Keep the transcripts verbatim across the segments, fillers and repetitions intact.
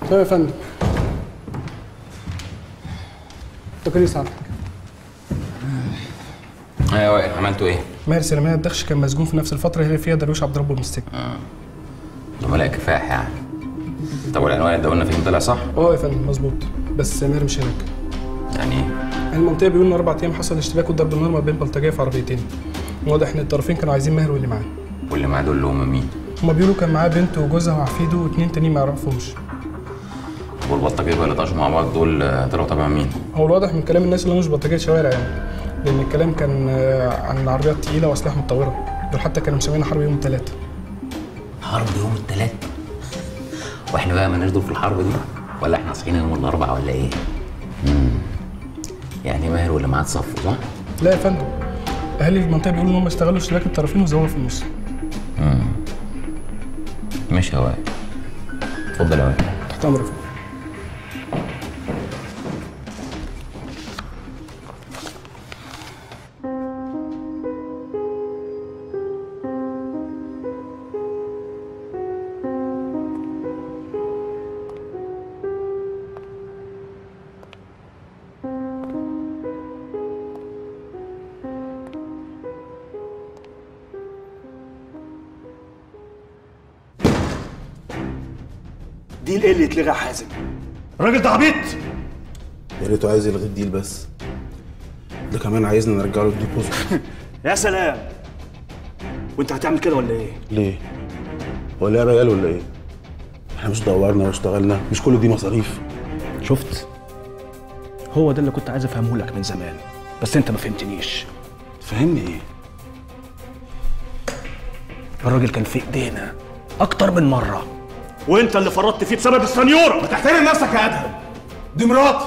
تمام يا فندم. تقرير سعادتك. ايوه يا وائل، عملتوا ايه؟ ماهر سليمان الدخش كان مسجون في نفس الفتره اللي فيها درويش عبد ربه المستكي. اه زملاء كفاح يعني. طب والعنوان اللي قلنا فيهم طلع صح؟ اه يا فندم مظبوط، بس ماهر مش هناك. يعني ايه؟ المنطقه بيقول ان اربع ايام حصل اشتباك وضرب النار ما بين بلطجيه في عربيتين. واضح ان الطرفين كانوا عايزين ماهر واللي معاه. واللي معاه دول اللي هم مين؟ هما بيقولوا كان معاه بنت وجوزها وعفيده واثنين تانيين ما يعرفهمش. والبلطجيه بقى اللي طاشوا مع بعض دول طلعوا تبع مين؟ هو الواضح من كلام الناس اللي هم مش بلطجيه شوارع يعني، لان الكلام كان عن عربيات تقيله واسلحه متطوره. دول حتى كانوا مسمينها حرب يوم الثلاث. حرب يوم الثلاث؟ واحنا بقى مالناش دور في الحرب دي؟ ولا احنا صحينا يوم الاربعاء ولا ايه؟ امم يعني ماهر واللي معاه اتصفوا صح؟ لا يا فندم، اهالي المنطقه بيقولوا ان هم استغلوا اشتباك الطرفين وزوغوا في النص. امم ماشي يا وائل. اتفضل يا وائل. تحت امرك. ديل ايه اللي يتلغى يا حازم؟ الراجل ده عبيط. يا ريته عايز يلغي الديل بس، ده كمان عايزنا نرجع له الديبوزيت. يا سلام، وانت هتعمل كده ولا ايه؟ ليه؟ ولا يا رجال ولا ايه؟ احنا مش دورنا واشتغلنا؟ مش كل دي مصاريف؟ شفت؟ هو ده اللي كنت عايز افهمه لك من زمان، بس انت ما فهمتنيش. تفهمني ايه؟ الراجل كان في ايدينا اكتر من مره، وانت اللي فرطت فيه بسبب السنيوره. ما تحترم نفسك يا ادهم، دي مراتي.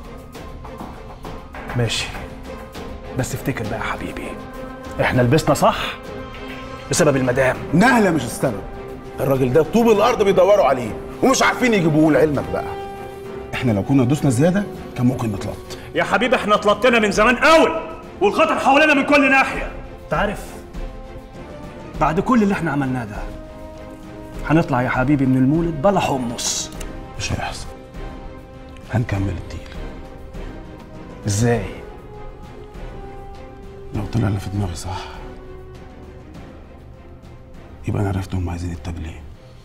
ماشي، بس افتكر بقى يا حبيبي، احنا لبسنا صح بسبب المدام نهله، مش السبب. الراجل ده طوب الارض بيدوروا عليه ومش عارفين يجيبوه. لعلمك بقى احنا لو كنا دوسنا زياده كان ممكن نتلط. يا حبيبي احنا اتلطينا من زمان قوي، والخطر حوالينا من كل ناحيه. انت عارف بعد كل اللي احنا عملناه ده هنطلع يا حبيبي من المولد بلا حمص. مش هيحصل، هنكمل الديل. ازاي؟ لو طلع اللي في دماغي صح يبقى انا عرفت هم عايزين التبليغ.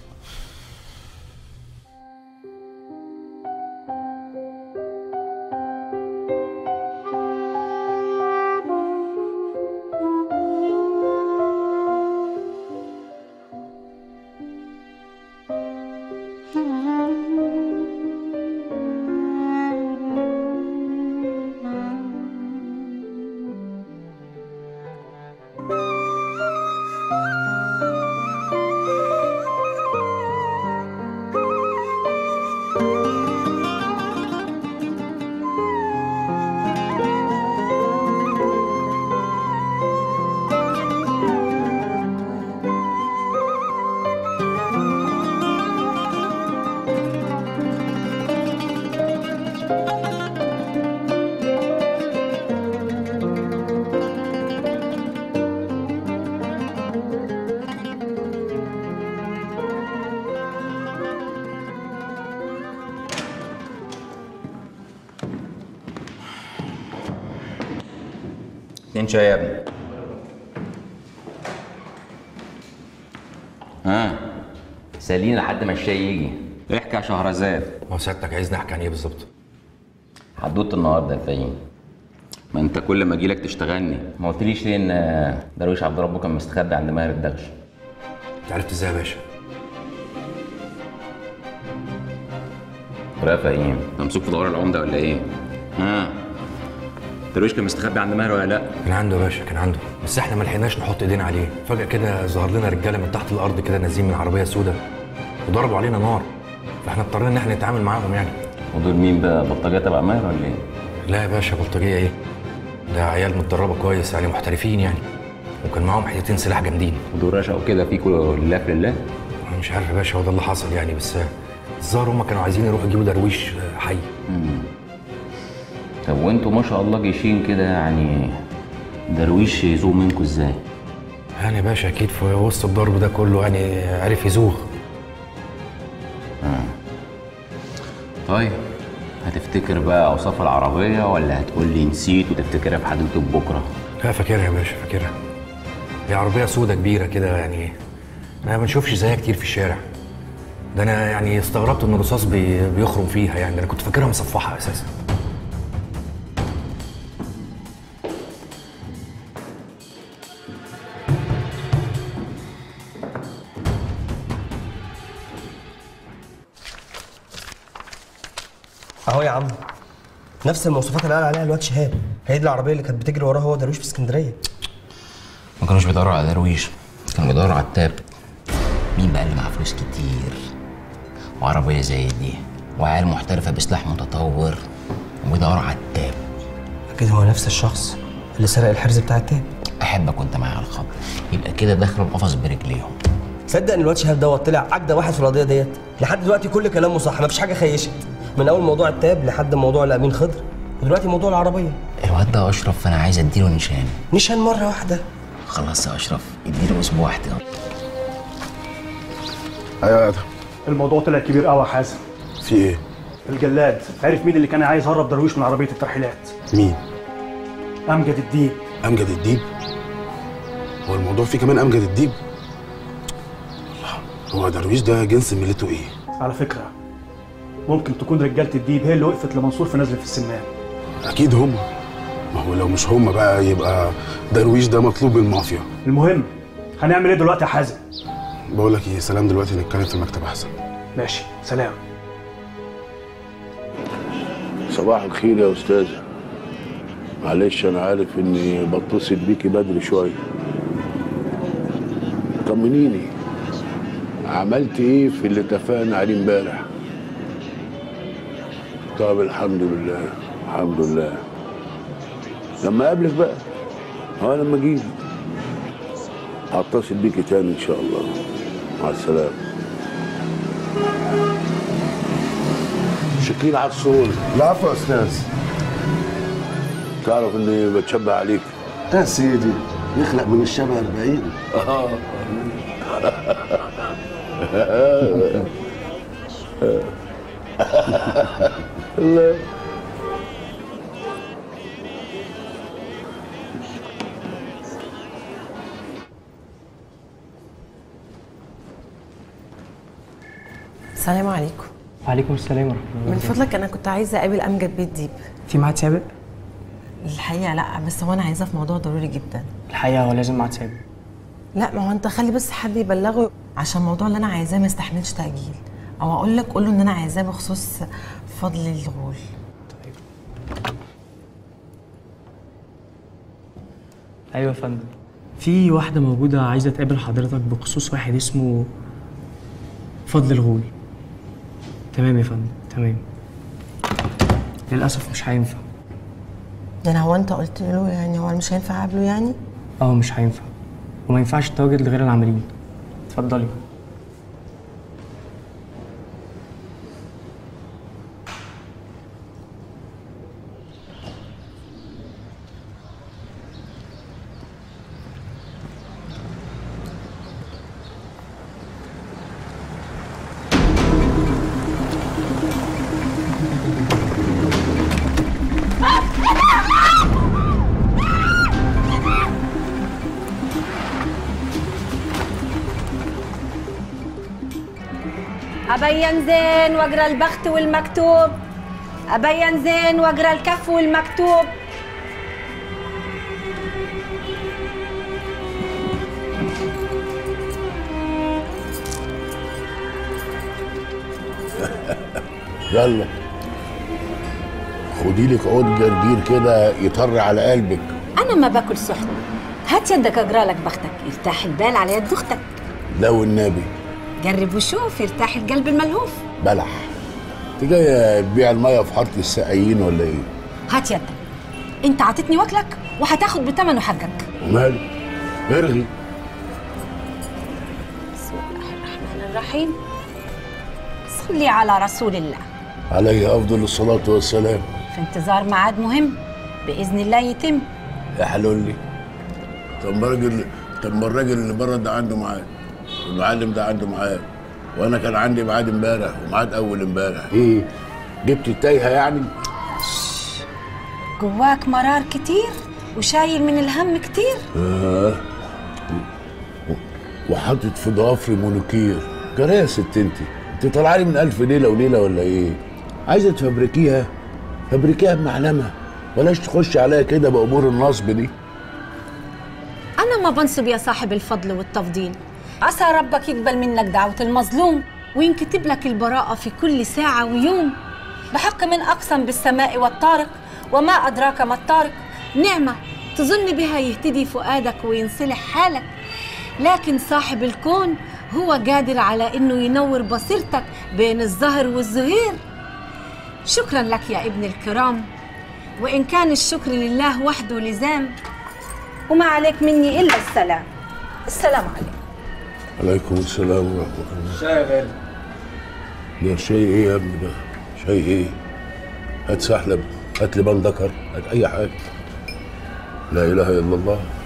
اتنين شاي يا ابني. ها سالين لحد ما الشاي يجي. احكي يا شهرزاد. هو سيادتك عايزني احكي عن ايه بالظبط؟ حدوته النهارده يا فهيم. ما انت كل ما اجيلك تشتغلني. ما قلتليش ليه ان درويش عبد ربه كان مستخبي عند ماهر الدغش؟ انت عرفت ازاي يا باشا؟ يا فهيم ممسوك في دوار العمده ولا ايه؟ ها درويش كان مستخبي عند ماهر ولا لا؟ كان عنده يا باشا، كان عنده، بس احنا ما لحقناش نحط ايدينا عليه. فجأة كده ظهر لنا رجاله من تحت الارض كده نازلين من عربيه سوداء وضربوا علينا نار، فاحنا اضطرينا ان احنا نتعامل معاهم يعني. ودول مين بقى؟ بلطجيه تبع ماهر ولا ايه؟ لا يا باشا، بلطجيه ايه؟ ده عيال متدربه كويس يعني، محترفين يعني، وكان معاهم حتتين سلاح جامدين. ودول رشقوا كده فيكوا لله في لله؟ انا مش عارف يا باشا، هو ده اللي حصل يعني، بس الظاهر هم كانوا عايزين يروحوا يجيبوا درويش حي. امم طب وانتوا ما شاء الله جيشين كده يعني، درويش يزوغ منكوا ازاي؟ يعني يا باشا اكيد في وسط الضرب ده كله يعني عرف يزوغ. اه طيب هتفتكر بقى اوصاف العربيه ولا هتقول لي نسيت وتفتكرها في حديقه بكره؟ لا فاكرها يا باشا فاكرها. هي عربيه سودة كبيره كده يعني ما بنشوفش زيها كتير في الشارع. ده انا يعني استغربت ان الرصاص بي بيخرم فيها يعني، ده انا كنت فاكرها مصفحه اساسا. اهو يا عم نفس المواصفات اللي قال عليها الواد شهاب، هي دي العربيه اللي كانت بتجري وراها هو درويش في اسكندريه. ما كانوش بيدوروا على درويش، كانوا بيدوروا على التاب. مين بقى اللي معاه فلوس كتير وعربيه زي دي وعيال محترفه بسلاح متطور وبيدوروا على التاب؟ اكيد هو نفس الشخص اللي سرق الحرز بتاع التاب. احبك وانت معايا على الخبر، يبقى كده دخلوا القفص برجليهم. تصدق ان الواد شهاب دوت طلع اجدى واحد في القضيه ديت؟ لحد دلوقتي كل كلامه صح، مفيش حاجه خيشت، من اول موضوع التاب لحد موضوع الامين خضر ودلوقتي موضوع العربيه. الواد ده اشرف فانا عايز اديله نشان. نشان مره واحده؟ خلاص يا اشرف اديله اسبوع احتياط. ايوه يا ادهم. الموضوع طلع كبير قوي يا حازم. في ايه؟ الجلاد عرف مين اللي كان عايز يهرب درويش من عربيه الترحيلات. مين؟ امجد الديب. امجد الديب؟ هو الموضوع فيه كمان امجد الديب؟ هو درويش ده جنس ملته ايه؟ على فكره ممكن تكون رجاله الديب هي اللي وقفت لمنصور في نزله السمان. اكيد هم. ما هو لو مش هم بقى يبقى درويش ده مطلوب من المافيا. المهم هنعمل ايه دلوقتي يا حازم؟ بقول لك ايه، سلام دلوقتي نتكلم في المكتب احسن. ماشي سلام. صباح الخير يا استاذه. معلش انا عارف اني بتصل بيكي بدري شويه. طمنيني عملت ايه في اللي اتفقنا عليه امبارح؟ طب الحمد لله الحمد لله. لما اقابلك بقى اه لما اجيلك هتصل بيكي تاني ان شاء الله. مع السلامه. شكرين على الصول. العفو يا استاذ. تعرف اني بتشبه عليك. يا سيدي يخلق من الشبه أربعين. اه الله. السلام عليكم. وعليكم السلام ورحمة الله. من فضلك أنا كنت عايزة أقابل أمجد بيت ديب. في ميعاد سابق؟ الحقيقة لأ، بس هو أنا عايزاه في موضوع ضروري جدا. الحقيقة هو لازم ميعاد سابق. لا ما هو أنت خلي بس حد يبلغه عشان الموضوع اللي أنا عايزاه ما يستحملش تأجيل، أو أقول لك قول له إن أنا عايزاه بخصوص فضل الغول. طيب. أيوة يا فندم. في واحدة موجودة عايزة تقابل حضرتك بخصوص واحد اسمه فضل الغول. تمام يا فندم تمام. للأسف مش هينفع. يعني هو أنت قلت له يعني هو مش هينفع أقابله يعني؟ اه مش هينفع، وما ينفعش التواجد لغير العاملين. اتفضلي. أبين زين واقرا البخت والمكتوب. أبين زين واقرا الكف والمكتوب. يلا خدي لك عود جرجير كده يطر على قلبك. أنا ما باكل سحت. هات يدك أقرا لك بختك، يرتاح البال على يد أختك. لا والنبي جرب وشوف يرتاح القلب الملهوف. بلح. انت جايه تبيع الميه في حاره السقايين ولا ايه؟ هات يدك. أنت عطيتني وكلك وهتاخد بثمنه حقك. وماله؟ ارغي. بسم الله الرحمن الرحيم. صلي على رسول الله عليه افضل الصلاه والسلام. في انتظار ميعاد مهم باذن الله يتم. يا حلولي. طب ما الراجل طب ما الراجل اللي بره ده عنده ميعاد، والمعلم ده عنده ميعاد، وانا كان عندي ميعاد امبارح وميعاد اول امبارح. ايه؟ جبت التايهه يعني؟ جواك مرار كتير وشايل من الهم كتير. آه. وحاطط في ضوافري مونوكير. جرى يا ست انت، انت طالعه لي من الف ليله وليله ولا ايه؟ عايزه تفبركيها؟ فبركيها بمعلمها، بلاش تخش عليا كده بامور النصب دي. أنا ما بنصب يا صاحب الفضل والتفضيل، عسى ربك يقبل منك دعوة المظلوم وينكتب لك البراءة في كل ساعة ويوم. بحق من أقسم بالسماء والطارق وما أدراك ما الطارق، نعمة تظن بها يهتدي فؤادك وينصلح حالك، لكن صاحب الكون هو قادر على إنه ينور بصيرتك بين الظهر والزهير. شكرا لك يا ابن الكرام، وإن كان الشكر لله وحده لزام، وما عليك مني إلا السلام. السلام عليكم. عليكم السلام ورحمة الله. شاي يا غالي. ده شاي ايه يا ابني ده؟ شاي ايه؟ هات سحلب، هات لبان ذكر، هات أي حاجة. لا إله إلا الله.